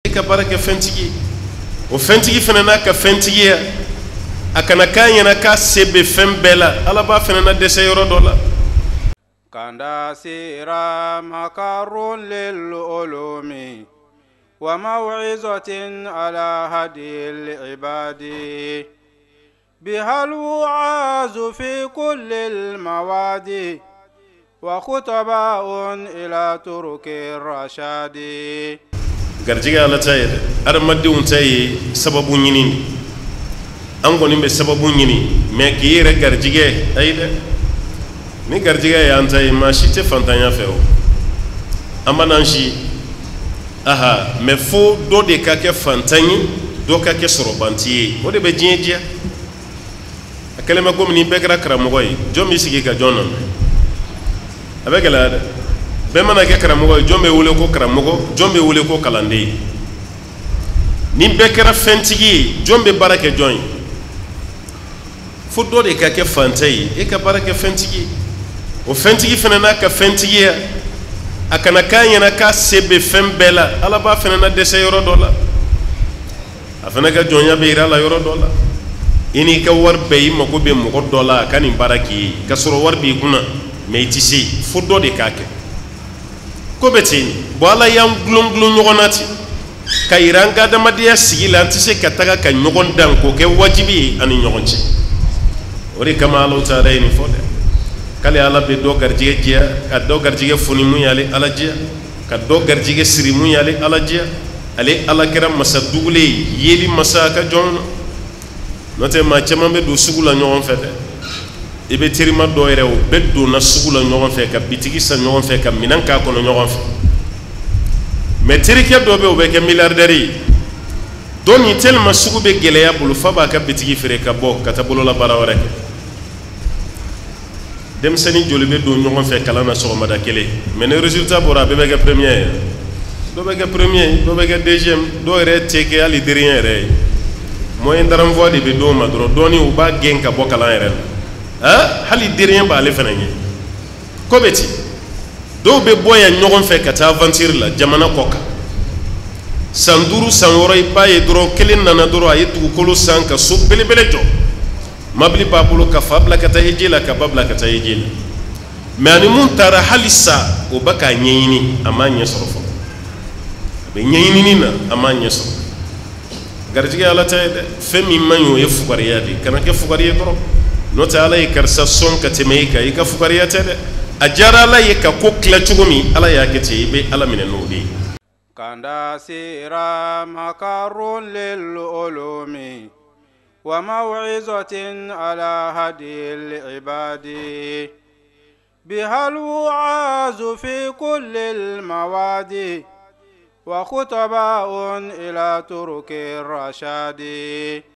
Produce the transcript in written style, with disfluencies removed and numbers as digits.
ka baraka fentigi o fentigi fana n'a ka fentigiya a kana k'a ɲɛna k'a se bɛ fɛn bɛɛ la ala b'a fana na dɛsɛ yɔrɔ dɔ la kanda sira makarun lil ulumi wa maw'izatin ala hadil ibadi bihal wa'azu fi kulli al mawadi wa khutaba'un ila turuki rashadi garjiga ala ta yɛrɛ adamadenw ta ye sababu ɲini an kɔni bɛ sababu ɲini mɛ k'i yɛrɛ garijigɛ ayi dɛ ni garijigɛ y'an ta ye maa si tɛ fantanya fɛ o an b'an si aha mɛ fo dɔ de ka kɛ fantan ye dɔ ka kɛ sɔrɔbanti ye o de bɛ diɲɛ diya a kɛlen bɛ komi ni bɛɛ kɛra karamɔgɔ ye jɔn bɛ sigi ka jɔn nɔfɛ a bɛ gɛlɛya dɛ bɛɛ mana kɛ karamɔgɔ ye jɔn bɛ wele ko karamɔgɔ jɔn bɛ wele ko kalanden ni bɛɛ kɛra fɛntigi ye jɔn bɛ baara kɛ jɔn ye fo dɔ de ka kɛ fantan ye e ka baara kɛ fɛntigi ye o fɛntigi fana n'a ka fɛntigiya a kana k'a ɲɛna k'a se bɛ fɛn bɛɛ la ala b'a fana na dɛsɛ yɔrɔ dɔ la a fana ka jɔnya bɛ yira a la yɔrɔ dɔ la i n'i ka wari bɛɛ i mago bɛ mɔgɔ dɔ la a ka nin baara k'i ye ka sɔrɔ wari b'i kunna mɛ i tɛ se fo dɔ de k'a kɛ ko bɛ ten bon ala y'an gulon gulon ɲɔgɔn na ten ka yira an ka adamadenya sigi la an tɛ se ka taga ka ɲɔgɔn dan k'o kɛ wajibi ye an ni ɲɔgɔn cɛ o de kama ala taala ye nin fɔ dɛ k'ale ala bɛ dɔ garijɛgɛ diya ka dɔ garijɛgɛ foni mun y'ale ala diya ka dɔ garijɛgɛ siri mun y'ale ala diya ale ala kɛra masa dugule ye yeli masa a ka jɔn na n'o tɛ maa caman bɛ don sugu la ɲɔgɔn fɛ dɛ i bɛ terima dɔ yɛrɛ o bɛɛ donna sugu la ɲɔgɔn fɛ ka bitigi san ɲɔgɔn fɛ ka minɛn k'a kɔnɔ ɲɔgɔn fɛ mɛ terikɛ dɔ bɛ o bɛ kɛ miliyardɛri ye dɔ nin tellement sugu bɛ gɛlɛya bolo fa b'a ka bitigi feere ka bɔ ka taa bolola baara wɛrɛ kɛ denmisɛnnin joli bɛ don ɲɔgɔn fɛ kalan na sɔgɔmada kelen mɛ ni résultat bɔra a bɛɛ bɛ kɛ premier ye dɔ bɛ kɛ premier dɔ bɛ kɛ deuxième dɔw yɛrɛ tɛ kɛ hali dernier yɛrɛ ye moyen d'envoi de bɛ d'o ma dɔrɔn dɔɔni u b'a gɛn ka bɔ kalan yɛrɛ la hali dernier b'ale fana ɲɛ ko bɛ ten dɔw bɛ bɔ yan ɲɔgɔn fɛ ka taa aventure la jamana kɔ kan san 5 san 6 i b'a ye dɔrɔn kelen nana dɔrɔn a ye dugukolo san ka so belebele jɔ mabili b'a bolo ka fa bila ka taa heji la ka ba bila ka taa heji la mɛ ani mun taara hali sa o bɛ k'a ɲɛɲini a m'a ɲɛ sɔrɔ fɔlɔ a bɛ ɲɛɲinini na a m'a ɲɛ sɔrɔ garijɛgɛ ala ta ye dɛ fɛn min man ɲi o ye fugariya de kana kɛ fugari ye dɔrɔn n'o tɛ ala ye karisa sɔn ka tɛmɛ i kan i ka fugariya tɛ dɛ a diyara ala ye ka ko tila cogo min ala y'a kɛ ten i bɛ ala minɛ n'o de ye kanda sira makarun lil ulumi wa maw'izatin ala hadil ibadi bihal wa'azu fi kulli al mawadi wa khutaba'un ila turuki rashadi